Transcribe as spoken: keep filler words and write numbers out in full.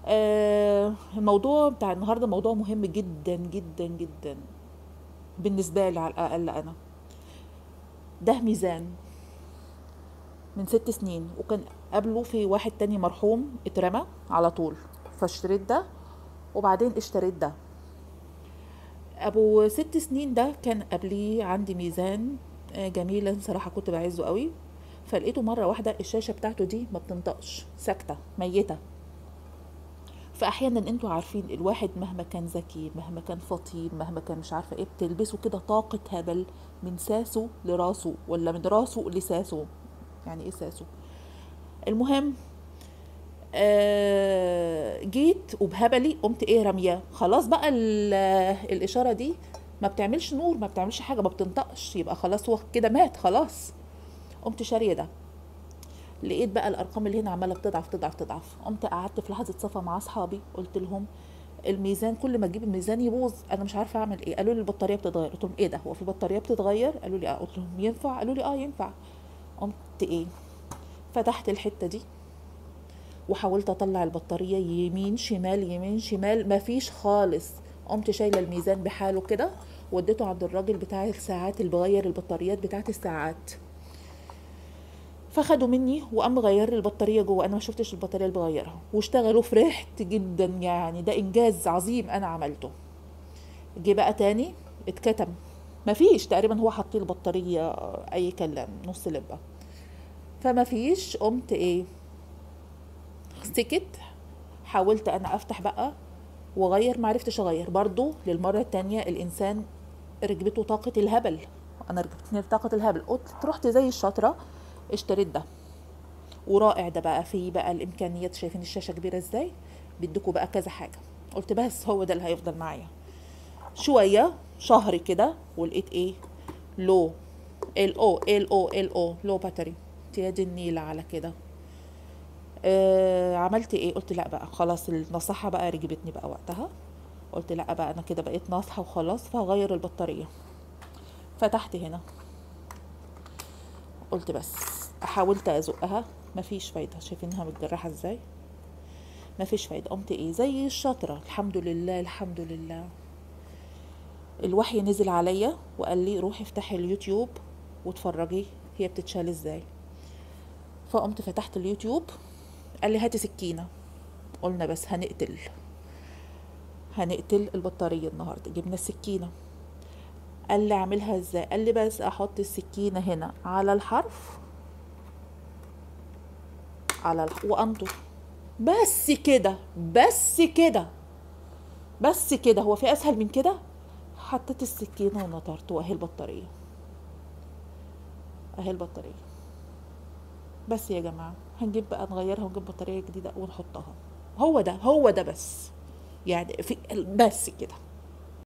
آه الموضوع بتاع النهارده موضوع مهم جدا جدا جدا بالنسبه لي، على الاقل انا. ده ميزان من ست سنين، وكان قبله في واحد تاني مرحوم اترمى على طول، فاشتريت ده وبعدين اشتريت ده. ابو ست سنين ده كان قبليه عندي ميزان آه، جميل صراحة، كنت بعزه قوي. فلقيته مرة واحدة الشاشة بتاعته دي ما بتنطقش، ساكتة ميتة. فاحيانا انتوا عارفين الواحد مهما كان ذكي، مهما كان فطين، مهما كان مش عارفة ايه، بتلبسه كده طاقة هبل من ساسه لراسه، ولا من راسه لساسه. يعني ايه ساسه؟ المهم، آه جيت وبهبلي قمت ايه رمياه. خلاص بقى ال- الاشاره دي ما بتعملش نور، ما بتعملش حاجه، ما بتنطقش، يبقى خلاص هو كده مات خلاص. قمت شاريه ده. لقيت بقى الارقام اللي هنا عماله بتضعف تضعف تضعف. قمت قعدت في لحظه صفا مع اصحابي، قلت لهم الميزان كل ما اجيب الميزان يبوظ، انا مش عارفه اعمل ايه. قالوا لي البطاريه بتتغير. قلت لهم ايه ده، هو في بطاريه بتتغير؟ قالوا لي اه. قلت لهم ينفع؟ قالوا لي اه ينفع. قمت ايه، فتحت الحته دي وحاولت اطلع البطاريه يمين شمال يمين شمال، مفيش خالص. قمت شايله الميزان بحاله كده، وديته عند الراجل بتاع الساعات اللي بغير البطاريات بتاعت الساعات. فخدوا مني وقام غير البطاريه جوه، انا ما شفتش البطاريه اللي بغيرها، واشتغلوا. فرحت جدا، يعني ده انجاز عظيم انا عملته. جه بقى تاني اتكتم، مفيش تقريبا، هو حاطين البطاريه اي كلام، نص لبه. فما فيش. قمت ايه، سكت. حاولت انا افتح بقى واغير، معرفتش اغير برضو. للمره التانية الانسان ركبته طاقه الهبل، انا ركبتني طاقه الهبل. قلت رحت زي الشاطره اشتريت ده. ورائع ده بقى، فيه بقى الامكانيات، شايفين الشاشه كبيره ازاي، بيديكوا بقى كذا حاجه. قلت بس هو ده اللي هيفضل معايا شويه، شهر كده. ولقيت ايه، لو ال او ال او ال او لو باتري. يا دي النيلة على كده. آه عملت ايه، قلت لا بقى خلاص، النصيحة بقى رجبتني بقى وقتها. قلت لا بقى، انا كده بقيت ناصحة وخلاص، فهغير البطارية. فتحت هنا، قلت بس حاولت ازقها، مفيش فايدة. شايفينها متجرحة ازاي، مفيش فايدة. قمت ايه زي الشاطرة، الحمد لله الحمد لله. الوحي نزل عليا وقال لي روحي افتحي اليوتيوب واتفرجي هي بتتشال ازاي. فقمت فتحت اليوتيوب. قال لي هاتي سكينة. قلنا بس هنقتل هنقتل البطارية النهاردة. جبنا السكينة. قال لي اعملها ازاي، قال لي بس احط السكينة هنا على الحرف، على الح... وانطر. بس كده، بس كده، بس كده. هو في اسهل من كده؟ حطيت السكينة ونطرت، واهي البطارية، اهي البطارية. بس يا جماعة هنجيب بقى نغيرها ونجيب بطارية جديدة ونحطها. هو ده، هو ده بس. يعني في بس كده.